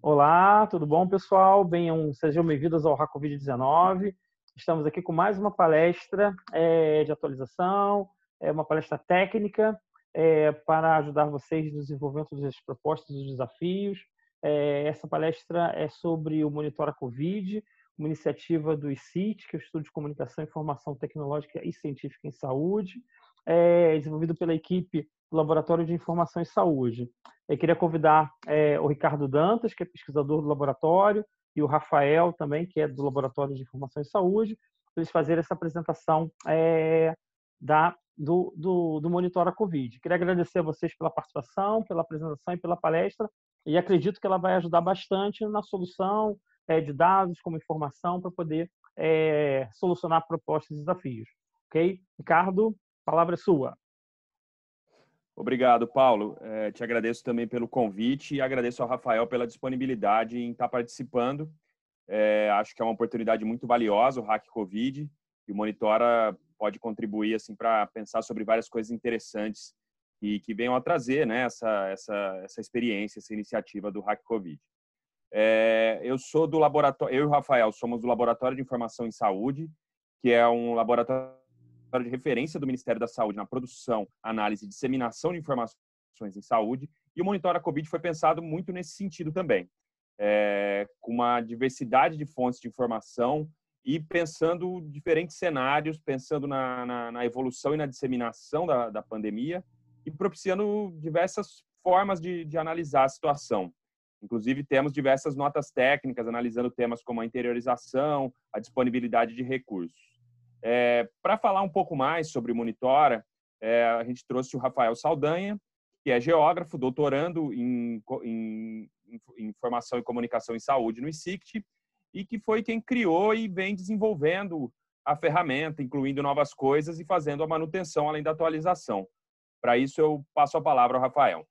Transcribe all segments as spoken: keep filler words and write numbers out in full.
Olá, tudo bom, pessoal? Venham, sejam bem-vindos ao HacCovid dezenove. Estamos aqui com mais uma palestra é, de atualização, é uma palestra técnica é, para ajudar vocês no desenvolvimento das propostas, dos desafios. É, essa palestra é sobre o Monitora Covid, uma iniciativa do I C I T, que é o Estudo de Comunicação, Informação Tecnológica e Científica em Saúde, é, desenvolvido pela equipe do Laboratório de Informação em Saúde. Eu queria convidar é, o Ricardo Dantas, que é pesquisador do laboratório, e o Rafael também, que é do Laboratório de Informação em Saúde, para eles fazerem essa apresentação é, da, do, do, do Monitora Covid. Queria agradecer a vocês pela participação, pela apresentação e pela palestra, e acredito que ela vai ajudar bastante na solução é, de dados como informação para poder é, solucionar propostas e desafios. Ok? Ricardo, a palavra é sua. Obrigado, Paulo. É, te agradeço também pelo convite e agradeço ao Rafael pela disponibilidade em estar participando. É, acho que é uma oportunidade muito valiosa o HacCovid e o Monitora pode contribuir assim para pensar sobre várias coisas interessantes e que venham a trazer, né, essa, essa, essa experiência, essa iniciativa do HacCovid. É, eu sou do laboratório, eu e o Rafael somos do Laboratório de Informação em Saúde, que é um laboratório de referência do Ministério da Saúde na produção, análise e disseminação de informações em saúde, e o Monitora Covid foi pensado muito nesse sentido também, é, com uma diversidade de fontes de informação e pensando diferentes cenários, pensando na, na, na evolução e na disseminação da, da pandemia e propiciando diversas formas de, de analisar a situação. Inclusive, temos diversas notas técnicas analisando temas como a interiorização, a disponibilidade de recursos. É, para falar um pouco mais sobre o Monitora, é, a gente trouxe o Rafael Saldanha, que é geógrafo, doutorando em, em, em Informação e Comunicação em Saúde no I C I T, e que foi quem criou e vem desenvolvendo a ferramenta, incluindo novas coisas e fazendo a manutenção além da atualização. Para isso, eu passo a palavra ao Rafael.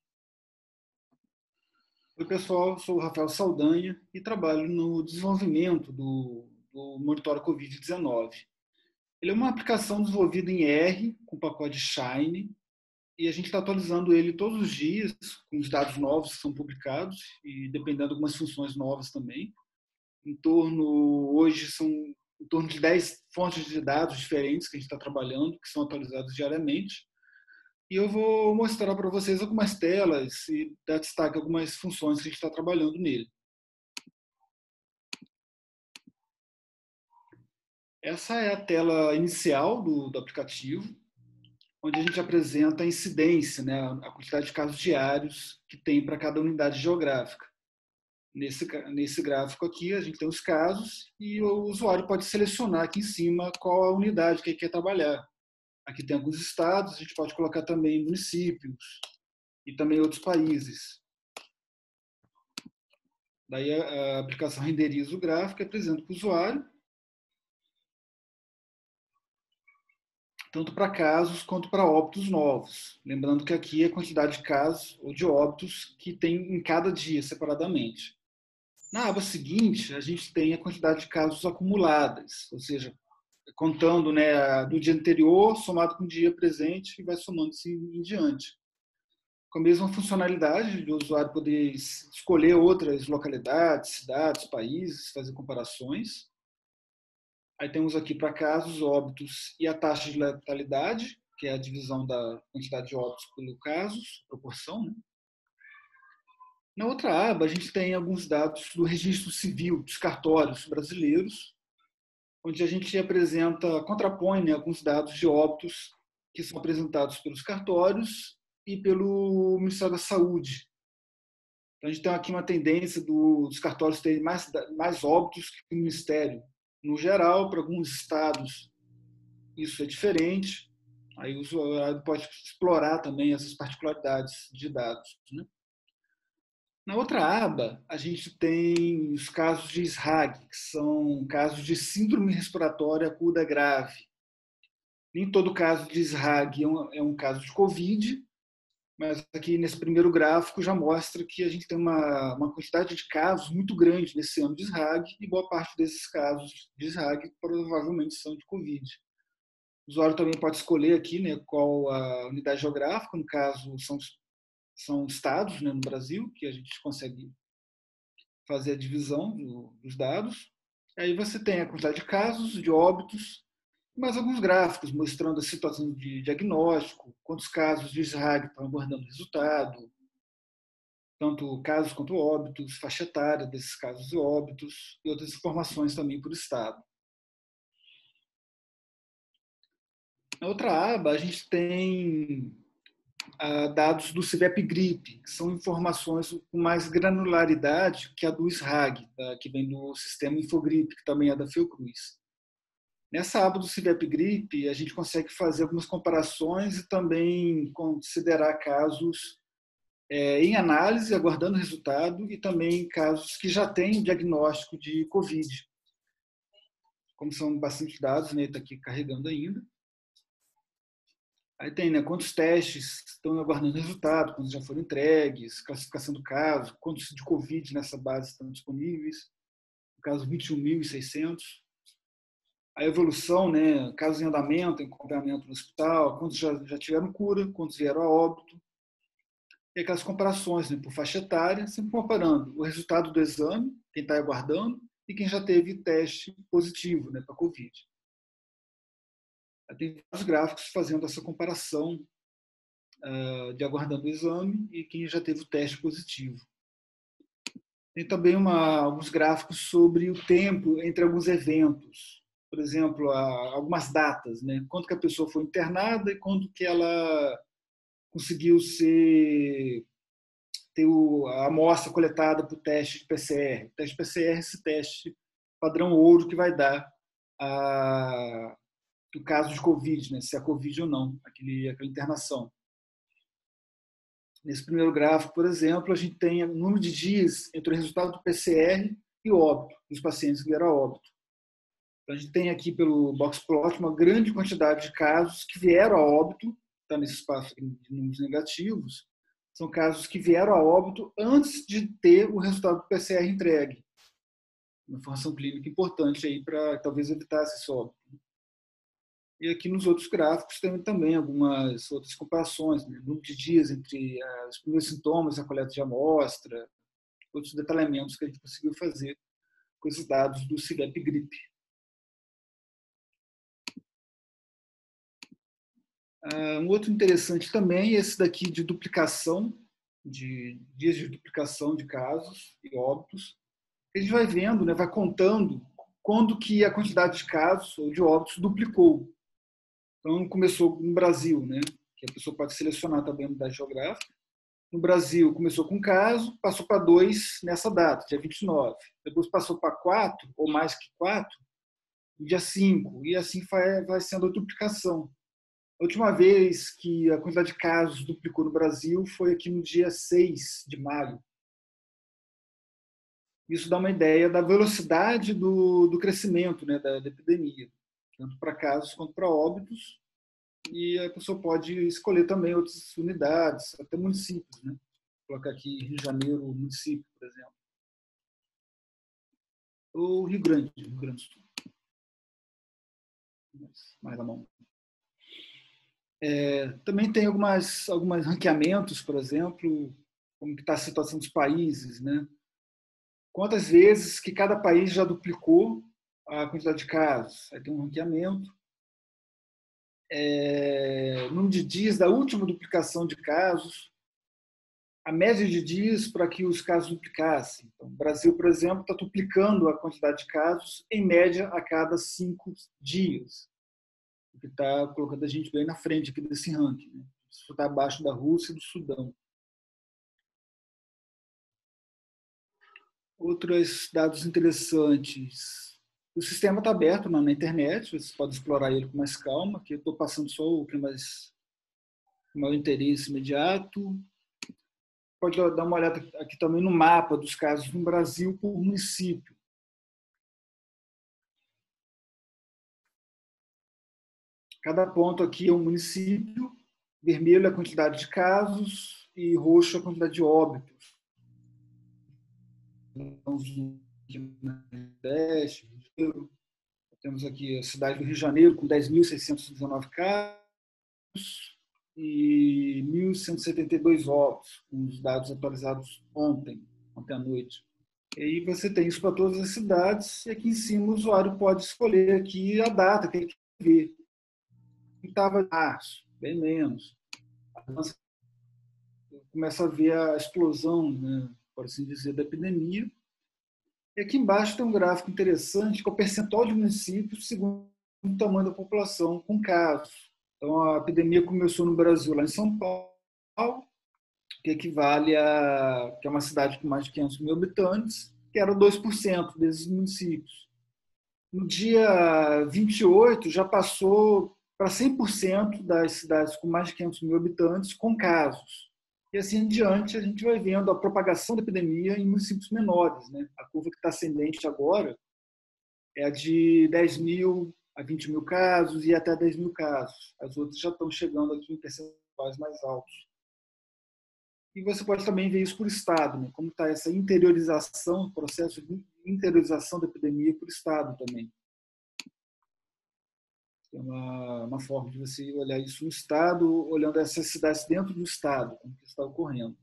Oi, pessoal, sou o Rafael Saldanha e trabalho no desenvolvimento do, do Monitora Covid dezenove. Ele é uma aplicação desenvolvida em R, com o pacote Shine, e a gente está atualizando ele todos os dias, com os dados novos que são publicados, e dependendo de algumas funções novas também. Em torno, hoje, são em torno de dez fontes de dados diferentes que a gente está trabalhando, que são atualizadas diariamente. E eu vou mostrar para vocês algumas telas e dar destaque a algumas funções que a gente está trabalhando nele. Essa é a tela inicial do, do aplicativo, onde a gente apresenta a incidência, né, a quantidade de casos diários que tem para cada unidade geográfica. Nesse, nesse gráfico aqui, a gente tem os casos e o usuário pode selecionar aqui em cima qual a unidade que ele quer trabalhar. Aqui tem alguns estados, a gente pode colocar também municípios e também outros países. Daí a, a aplicação renderiza o gráfico e apresenta para o usuário, tanto para casos quanto para óbitos novos. Lembrando que aqui é a quantidade de casos ou de óbitos que tem em cada dia, separadamente. Na aba seguinte, a gente tem a quantidade de casos acumuladas, ou seja, contando, né, do dia anterior, somado com o dia presente, e vai somando assim em diante. Com a mesma funcionalidade de o usuário poder escolher outras localidades, cidades, países, fazer comparações. Aí temos aqui para casos, óbitos e a taxa de letalidade, que é a divisão da quantidade de óbitos pelo casos, proporção, né? Na outra aba, a gente tem alguns dados do registro civil dos cartórios brasileiros, onde a gente apresenta, contrapõe, né, alguns dados de óbitos que são apresentados pelos cartórios e pelo Ministério da Saúde. Então, a gente tem aqui uma tendência do, dos cartórios terem mais, mais óbitos que o Ministério. No geral, para alguns estados, isso é diferente. Aí o usuário pode explorar também essas particularidades de dados, né? Na outra aba, a gente tem os casos de S R A G, que são casos de síndrome respiratória aguda grave. Nem todo caso de S R A G é um, é um caso de Covid, mas aqui nesse primeiro gráfico já mostra que a gente tem uma, uma quantidade de casos muito grande nesse ano de S R A G, e boa parte desses casos de S R A G provavelmente são de Covid. O usuário também pode escolher aqui, né, qual a unidade geográfica, no caso são, são estados, né, no Brasil, que a gente consegue fazer a divisão do, dos dados. Aí você tem a quantidade de casos, de óbitos, mais alguns gráficos mostrando a situação de diagnóstico, quantos casos de S R A G estão aguardando resultado, tanto casos quanto óbitos, faixa etária desses casos e óbitos, e outras informações também por estado. Na outra aba, a gente tem ah, dados do CIVEP-Gripe, que são informações com mais granularidade que a do S R A G, tá? Que vem do sistema Infogripe, que também é da Fiocruz. Nessa aba do CIVEP-Gripe, a gente consegue fazer algumas comparações e também considerar casos é, em análise, aguardando resultado, e também casos que já têm diagnóstico de Covid. Como são bastante dados, né, está aqui carregando ainda. Aí tem, né, quantos testes estão aguardando resultado, quantos já foram entregues, classificação do caso, quantos de Covid nessa base estão disponíveis, no caso vinte e um mil e seiscentos. A evolução, né, casos em andamento, em acompanhamento no hospital, quantos já, já tiveram cura, quantos vieram a óbito. E aquelas comparações, né, por faixa etária, sempre comparando o resultado do exame, quem está aguardando, e quem já teve teste positivo, né, para Covid. Tem vários gráficos fazendo essa comparação uh, de aguardando o exame e quem já teve o teste positivo. Tem também uma, alguns gráficos sobre o tempo entre alguns eventos. Por exemplo, a, algumas datas, né? Quando que a pessoa foi internada e quando que ela conseguiu ser, ter o, a amostra coletada para o teste de P C R. O teste de P C R é esse teste padrão ouro que vai dar a o caso de Covid, né? Se é Covid ou não, aquele, aquela internação. Nesse primeiro gráfico, por exemplo, a gente tem o número de dias entre o resultado do P C R e o óbito, dos pacientes que vieram a óbito. Então, a gente tem aqui pelo boxplot uma grande quantidade de casos que vieram a óbito, está nesse espaço de números negativos, são casos que vieram a óbito antes de ter o resultado do P C R entregue. Uma informação clínica importante aí para talvez evitar esse óbito. E aqui nos outros gráficos tem também algumas outras comparações, né? Número de dias entre os primeiros sintomas e a coleta de amostra, outros detalhamentos que a gente conseguiu fazer com esses dados do CIVEP-Gripe. Um outro interessante também é esse daqui de duplicação, de dias de duplicação de casos e óbitos. A gente vai vendo, né, vai contando quando que a quantidade de casos ou de óbitos duplicou. Então, começou no Brasil, né, que a pessoa pode selecionar também a unidade geográfica. No Brasil, começou com um caso, passou para dois nessa data, dia vinte e nove. Depois passou para quatro, ou mais que quatro, no dia cinco. E assim vai, vai sendo a duplicação. A última vez que a quantidade de casos duplicou no Brasil foi aqui no dia seis de maio. Isso dá uma ideia da velocidade do, do crescimento, né, da, da epidemia, tanto para casos quanto para óbitos, e a pessoa pode escolher também outras unidades, até municípios, né? Vou colocar aqui Rio de Janeiro, município, por exemplo. Ou Rio Grande, Rio Grande do Sul. Mais à mão. É, também tem algumas, alguns ranqueamentos, por exemplo, como que está a situação dos países, né? Quantas vezes que cada país já duplicou a quantidade de casos. Aí tem um ranqueamento. É, número de dias da última duplicação de casos, a média de dias para que os casos duplicassem. Então, o Brasil, por exemplo, está duplicando a quantidade de casos, em média, a cada cinco dias. O que está colocando a gente bem na frente aqui desse ranking, né? Isso está abaixo da Rússia e do Sudão. Outros dados interessantes. O sistema está aberto na, na internet, você pode explorar ele com mais calma, aqui eu estou passando só o que é mais maior interesse imediato. Pode dar uma olhada aqui também no mapa dos casos no Brasil por município. Cada ponto aqui é um município, vermelho é a quantidade de casos e roxo a quantidade de óbitos. Temos aqui a cidade do Rio de Janeiro com dez mil seiscentos e dezenove casos e mil cento e setenta e dois óbitos, com os dados atualizados ontem, ontem à noite. E aí você tem isso para todas as cidades, e aqui em cima o usuário pode escolher aqui a data que ele quer ver. Estava em março, bem menos. Começa a ver a explosão, né, por assim dizer, da epidemia. E aqui embaixo tem um gráfico interessante, que é o percentual de municípios segundo o tamanho da população com casos. Então, a epidemia começou no Brasil, lá em São Paulo, que equivale a que é uma cidade com mais de quinhentos mil habitantes, que era dois por cento desses municípios. No dia vinte e oito, já passou para cem por cento das cidades com mais de quinhentos mil habitantes com casos. E assim em diante, a gente vai vendo a propagação da epidemia em municípios menores, né? A curva que está ascendente agora é a de dez mil a vinte mil casos e até dez mil casos. As outras já estão chegando aqui em percentuais mais altos. E você pode também ver isso por estado, né? Como está essa interiorização, o processo de interiorização da epidemia por estado também. É uma, uma forma de você olhar isso no estado, olhando essas cidades dentro do estado, como que está ocorrendo.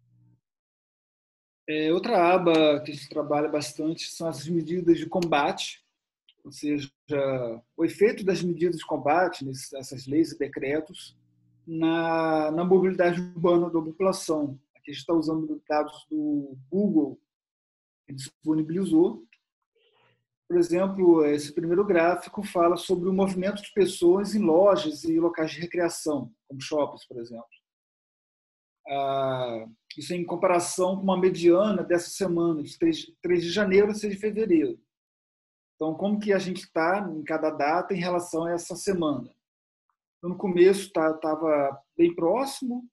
É, outra aba que a gente trabalha bastante são as medidas de combate, ou seja, o efeito das medidas de combate, nessas leis e decretos, na, na mobilidade urbana da população. Aqui a gente está usando dados do Google, que disponibilizou. Por exemplo, esse primeiro gráfico fala sobre o movimento de pessoas em lojas e locais de recreação, como shoppings, por exemplo. Ah, isso em comparação com uma mediana dessa semana, de três de janeiro a seis de fevereiro. Então, como que a gente está em cada data em relação a essa semana? Então, no começo estava bem próximo,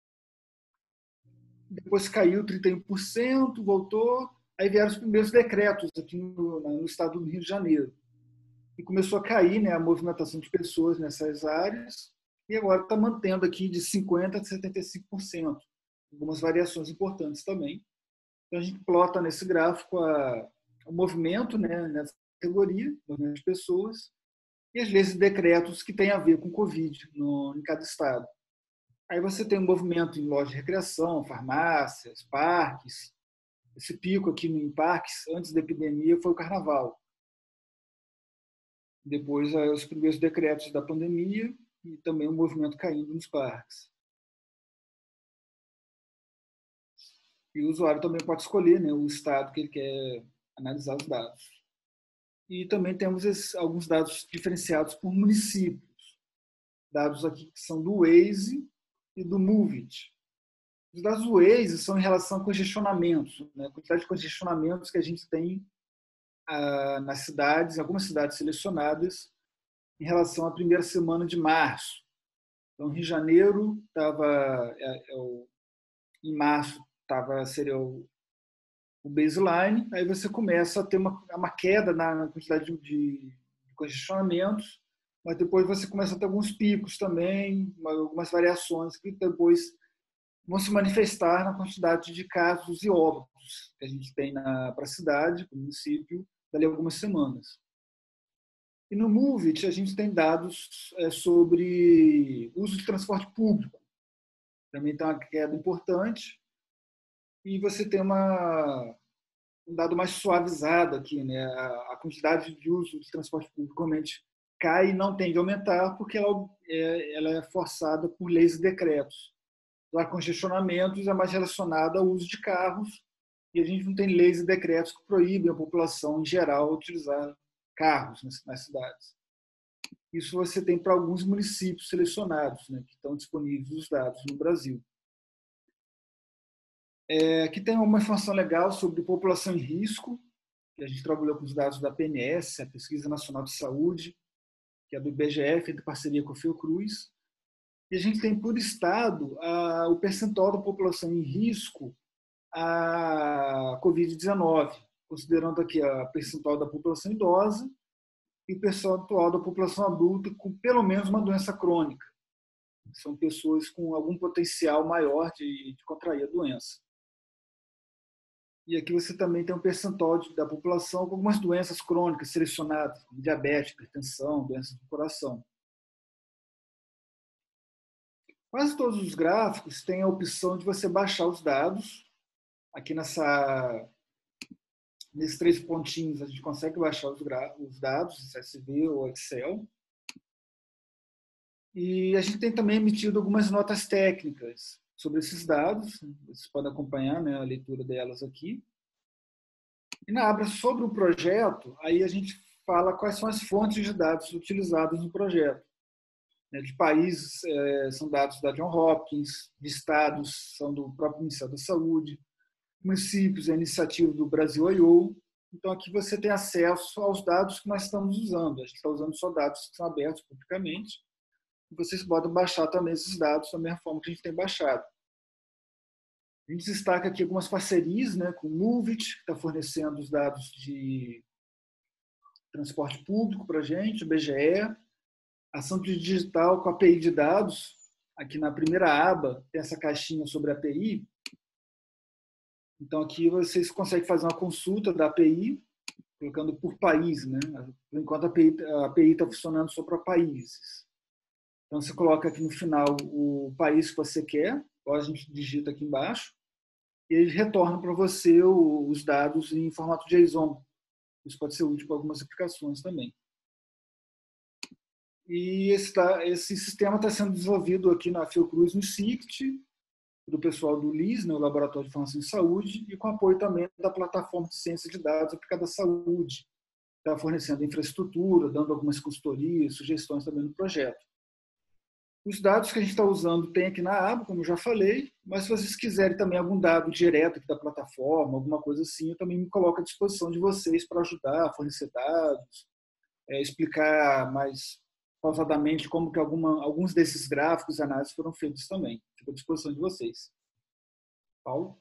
depois caiu trinta e um por cento, voltou, aí vieram os primeiros decretos aqui no, no estado do Rio de Janeiro. E começou a cair, né, a movimentação de pessoas nessas áreas, e agora está mantendo aqui de cinquenta por cento a setenta e cinco por cento. Algumas variações importantes também. Então, a gente plota nesse gráfico a, o movimento, né, nessa categoria, movimento de pessoas, e as leis e decretos que têm a ver com o Covid no, em cada estado. Aí você tem um movimento em lojas de recreação, farmácias, parques. Esse pico aqui em parques, antes da epidemia, foi o carnaval. Depois, os primeiros decretos da pandemia e também o movimento caindo nos parques. E o usuário também pode escolher, né, o estado que ele quer analisar os dados. E também temos esses, alguns dados diferenciados por municípios. Dados aqui que são do Waze e do Movit. Os dados do Waze são em relação a congestionamentos, né, a quantidade de congestionamentos que a gente tem ah, nas cidades, algumas cidades selecionadas, em relação à primeira semana de março. Então, Rio de Janeiro estava, é, é, em março, tava, seria o, o baseline, aí você começa a ter uma, uma queda na quantidade de, de congestionamentos, mas depois você começa a ter alguns picos também, algumas variações que depois vão se manifestar na quantidade de casos e óbitos que a gente tem para a cidade, para o município, dali a algumas semanas. E no Movit, a gente tem dados é, sobre uso de transporte público. Também tem uma queda importante. E você tem uma, um dado mais suavizado aqui, né? A, a quantidade de uso de transporte público realmente cai e não tende a aumentar porque ela é, ela é forçada por leis e decretos. Lá, congestionamentos é mais relacionado ao uso de carros e a gente não tem leis e decretos que proíbem a população, em geral, utilizar carros nas, nas cidades. Isso você tem para alguns municípios selecionados, né, que estão disponíveis os dados no Brasil. É, aqui tem uma informação legal sobre população em risco, que a gente trabalhou com os dados da P N S, a Pesquisa Nacional de Saúde, que é do I B G F, em parceria com a Fiocruz. E a gente tem por estado a, o percentual da população em risco à covid dezenove, considerando aqui a percentual da população idosa e o percentual da população adulta com pelo menos uma doença crônica. São pessoas com algum potencial maior de, de contrair a doença. E aqui você também tem um percentual de, da população com algumas doenças crônicas selecionadas, como diabetes, hipertensão, doenças do coração. Quase todos os gráficos têm a opção de você baixar os dados. Aqui nessa, Nesses três pontinhos a gente consegue baixar os, os dados, C S V ou Excel. E a gente tem também emitido algumas notas técnicas sobre esses dados. Vocês podem acompanhar, né, a leitura delas aqui. E na aba sobre o projeto, aí a gente fala quais são as fontes de dados utilizadas no projeto. De países, é, são dados da Johns Hopkins, de estados, são do próprio Ministério da Saúde, municípios, é a iniciativa do Brasil I O. Então, aqui você tem acesso aos dados que nós estamos usando. A gente está usando só dados que são abertos publicamente. E vocês podem baixar também esses dados da mesma forma que a gente tem baixado. A gente destaca aqui algumas parcerias, né, com o Movit, que está fornecendo os dados de transporte público para a gente, o B G E, Ação Digital com a A P I de dados. Aqui na primeira aba tem essa caixinha sobre a A P I. Então, aqui vocês conseguem fazer uma consulta da A P I, colocando por país, né? Por enquanto, a A P I está funcionando só para países. Então, você coloca aqui no final o país que você quer, ou a gente digita aqui embaixo, e ele retorna para você os dados em formato JSON. Isso pode ser útil para algumas aplicações também. E esse, tá, esse sistema está sendo desenvolvido aqui na Fiocruz, no C I C T, do pessoal do L I S, né, o Laboratório de Informação em Saúde, e com apoio também da plataforma de ciência de dados aplicada à saúde. Está fornecendo infraestrutura, dando algumas consultorias, sugestões também no projeto. Os dados que a gente está usando tem aqui na aba, como eu já falei, mas se vocês quiserem também algum dado direto aqui da plataforma, alguma coisa assim, eu também me coloco à disposição de vocês para ajudar a fornecer dados, é, explicar mais pausadamente como que alguma, alguns desses gráficos e análises foram feitos também. Fico à disposição de vocês. Paulo?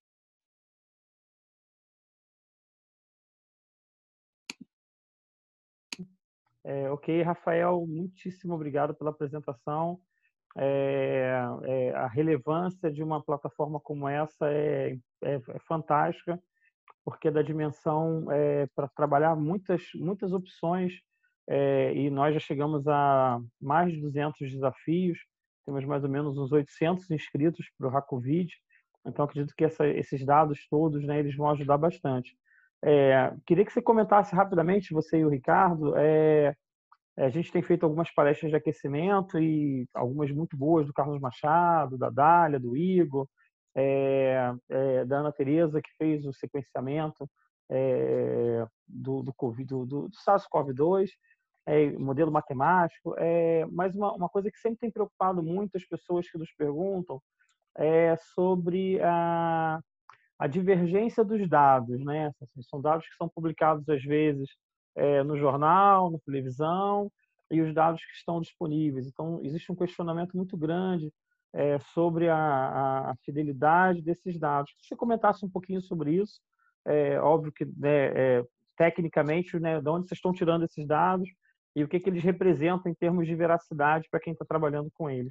É, ok, Rafael, muitíssimo obrigado pela apresentação. É, é, a relevância de uma plataforma como essa é, é, é fantástica, porque da dimensão é, para trabalhar muitas, muitas opções, é, e nós já chegamos a mais de duzentos desafios, temos mais ou menos uns oitocentos inscritos para o HackCovid, então acredito que essa, esses dados todos, né, eles vão ajudar bastante. É, queria que você comentasse rapidamente, você e o Ricardo, é, a gente tem feito algumas palestras de aquecimento e algumas muito boas do Carlos Machado, da Dália, do Igor, é, é, da Ana Tereza, que fez o sequenciamento é, do, do, COVID, do, do SARS-CoV dois, é, modelo matemático. É, mas uma, uma coisa que sempre tem preocupado muito as pessoas que nos perguntam é sobre a, a divergência dos dados, né? Assim, são dados que são publicados às vezes é, no jornal, na televisão, e os dados que estão disponíveis. Então, existe um questionamento muito grande é, sobre a, a, a fidelidade desses dados. Se você comentasse um pouquinho sobre isso, é óbvio que né, é, tecnicamente, né, de onde vocês estão tirando esses dados e o que, que eles representam em termos de veracidade para quem está trabalhando com eles.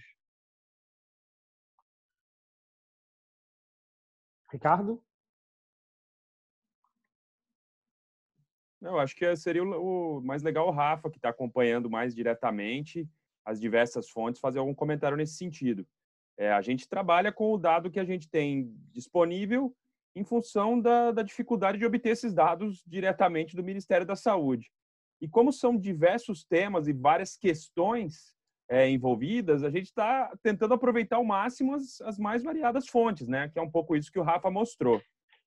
Ricardo? Eu acho que seria o mais legal o Rafa, que está acompanhando mais diretamente as diversas fontes, fazer algum comentário nesse sentido. É, a gente trabalha com o dado que a gente tem disponível em função da, da dificuldade de obter esses dados diretamente do Ministério da Saúde. E como são diversos temas e várias questões é, envolvidas, a gente está tentando aproveitar ao máximo as, as mais variadas fontes, né? Que é um pouco isso que o Rafa mostrou.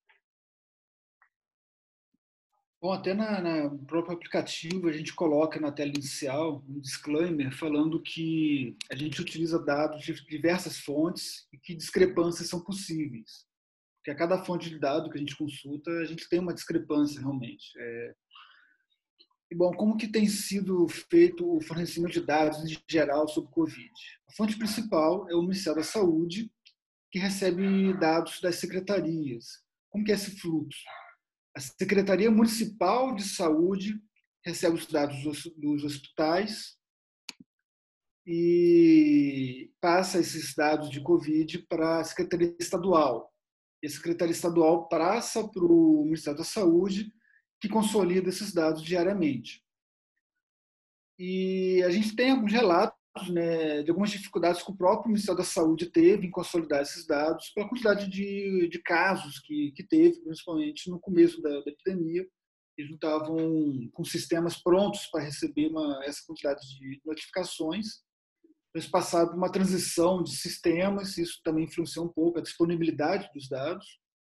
Bom, até na, na, no próprio aplicativo a gente coloca na tela inicial um disclaimer falando que a gente utiliza dados de diversas fontes e que discrepâncias são possíveis. Porque a cada fonte de dado que a gente consulta, a gente tem uma discrepância realmente. É... E, bom, como que tem sido feito o fornecimento de dados em geral sobre o Covid? A fonte principal é o Ministério da Saúde, que recebe dados das secretarias. Como que é esse fluxo? A Secretaria Municipal de Saúde recebe os dados dos hospitais e passa esses dados de Covid para a Secretaria Estadual. E a Secretaria Estadual passa para o Ministério da Saúde, que consolida esses dados diariamente. E a gente tem alguns relatos né, de algumas dificuldades que o próprio Ministério da Saúde teve em consolidar esses dados, pela quantidade de, de casos que, que teve, principalmente no começo da, da epidemia. Eles não estavam com sistemas prontos para receber uma, essa quantidade de notificações. Eles passaram por uma transição de sistemas, isso também influenciou um pouco a disponibilidade dos dados.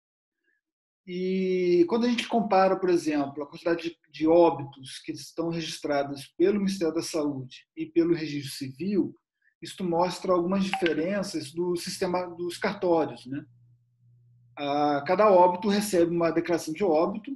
E quando a gente compara, por exemplo, a quantidade de, de óbitos que estão registrados pelo Ministério da Saúde e pelo Registro Civil, isso mostra algumas diferenças do sistema dos cartórios, né? A, cada óbito recebe uma declaração de óbito,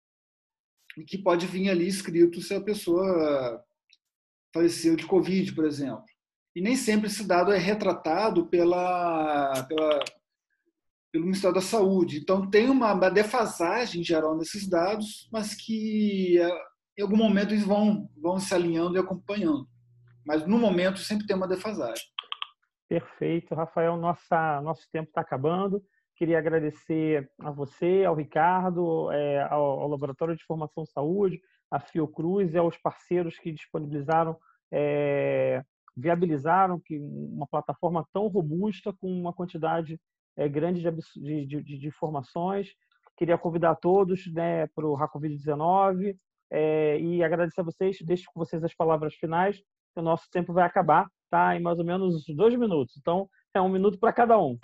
que pode vir ali escrito se a pessoa faleceu de Covid, por exemplo. E nem sempre esse dado é retratado pela, pela, pelo Ministério da Saúde. Então, tem uma defasagem geral nesses dados, mas que em algum momento eles vão, vão se alinhando e acompanhando. Mas, no momento, sempre tem uma defasagem. Perfeito. Rafael, nossa, nosso tempo está acabando. Queria agradecer a você, ao Ricardo, é, ao, ao Laboratório de Informação Saúde, à Fiocruz e aos parceiros que disponibilizaram, é, viabilizaram que uma plataforma tão robusta, com uma quantidade é, grande de, de, de, de informações. Queria convidar todos, né, para o HACovid dezenove é, e agradecer a vocês. Deixo com vocês as palavras finais, que o nosso tempo vai acabar, tá? Em mais ou menos dois minutos. Então, é um minuto para cada um.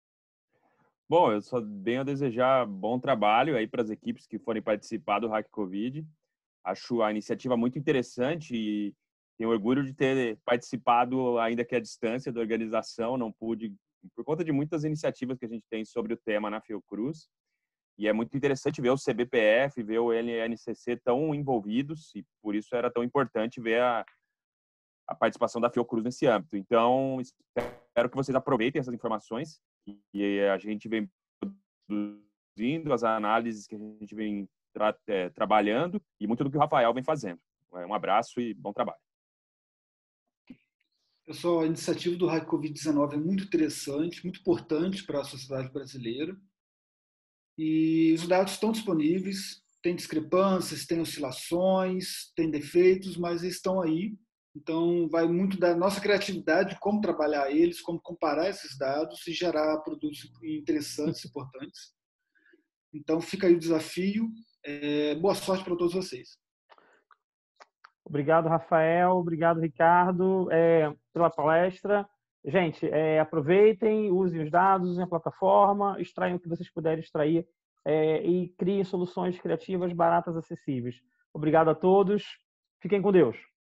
Bom, eu só venho a desejar bom trabalho aí para as equipes que forem participar do HACovid. Acho a iniciativa muito interessante e tenho orgulho de ter participado, ainda que à distância, da organização. Não pude, por conta de muitas iniciativas que a gente tem sobre o tema na Fiocruz. E é muito interessante ver o C B P F, ver o N N C C tão envolvidos, e por isso era tão importante ver a, a participação da Fiocruz nesse âmbito. Então, espero que vocês aproveitem essas informações que a gente vem produzindo, as análises que a gente vem tra é, trabalhando e muito do que o Rafael vem fazendo. Um abraço e bom trabalho. Pessoal, a iniciativa do HACovid dezenove é muito interessante, muito importante para a sociedade brasileira. E os dados estão disponíveis, tem discrepâncias, tem oscilações, tem defeitos, mas eles estão aí. Então, vai muito da nossa criatividade, como trabalhar eles, como comparar esses dados e gerar produtos interessantes, importantes. Então, fica aí o desafio. É, boa sorte para todos vocês. Obrigado, Rafael. Obrigado, Ricardo, é, pela palestra. Gente, é, aproveitem, usem os dados, usem a plataforma, extraiam o que vocês puderem extrair é, e criem soluções criativas, baratas, acessíveis. Obrigado a todos. Fiquem com Deus.